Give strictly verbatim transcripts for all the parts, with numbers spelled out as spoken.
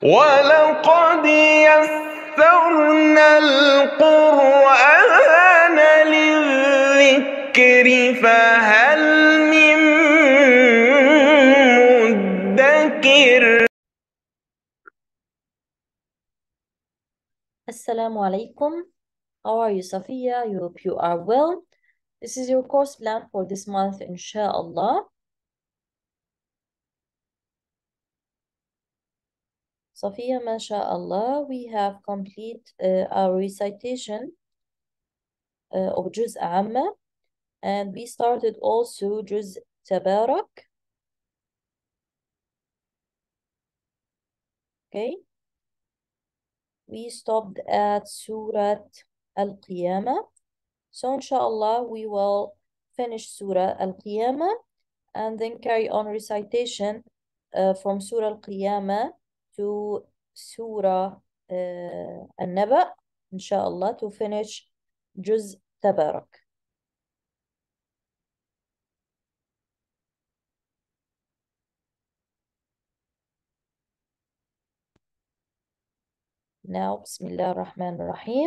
ولقد يسرنا القرآن للذكر فهل من مدكر. Assalamu alaikum. How are you, Safiya? I hope you are well. This is your course plan for this month, inshallah. Safiya, mashallah, we have complete uh, our recitation uh, of Juz Amma, and we started also Juz Tabarak. Okay. We stopped at Surah Al-Qiyamah. So inshallah, we will finish Surah Al-Qiyamah and then carry on recitation uh, from Surah Al-Qiyamah to Surah uh, An-Naba, inshallah, to finish Juz Tabarak. Now, Bismillah ar-Rahman ar-Rahim.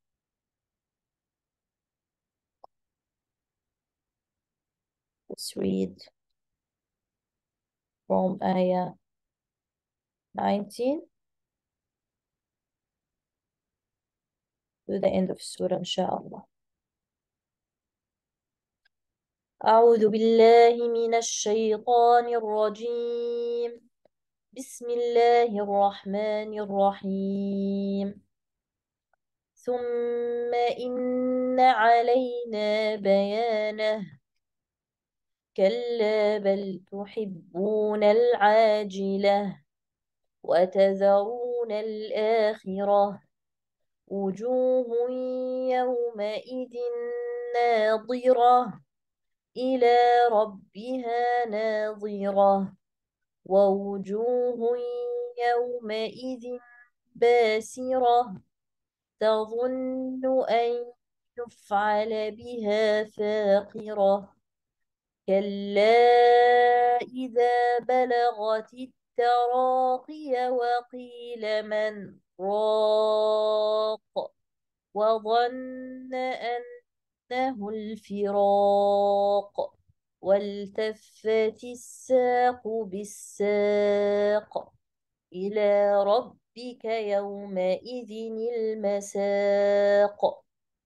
Let's read from Ayah nineteen to the end of Surah, inshallah. أعوذ بالله من الشيطان الرجيم. بسم الله الرحمن الرحيم. ثم إن علينا بيانه. كلا بل تحبون العاجلة وتذرون الآخرة. وجوه يومئذ ناظرة إلى ربها ناظرة. ووجوه يومئذ باسرة تظن أن يفعل بها فاقرة. كلا إذا بلغت التراقي وقيل من راق وظن أنه الفراق والتفت الساق بالساق إلى ربك يومئذ المساق.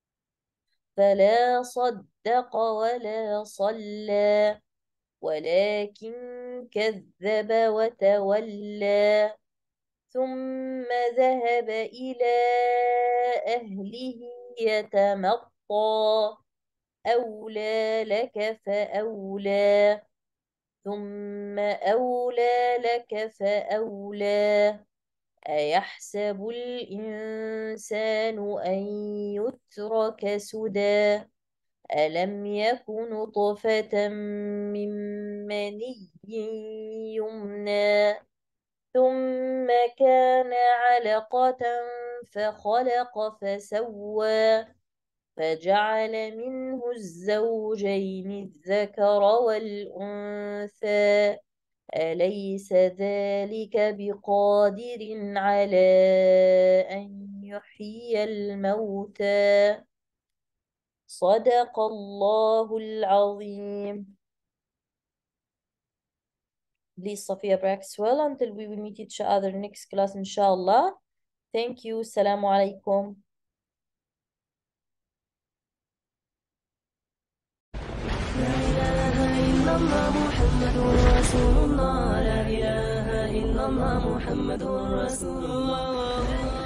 فلا صدق ولا صلى ولكن كذب وتولى ثم ذهب إلى أهله يتمطى. أولى لك فأولى ثم أولى لك فأولى. أيحسب الإنسان أن يترك سدى. ألم يك نطفة من مني يمنى ثم كان علقة فخلق فسوى فجعل منه الزوجين الذكر والأنثى. أليس ذلك بقادر على أن يحيي الموتى. صدق الله العظيم. Please, Safiya, practice well until we will meet each other next class, inshallah. Thank you. Assalamu alaikum. لا إله إلا الله محمد رسول الله. لا إله إلا الله محمد رسول الله.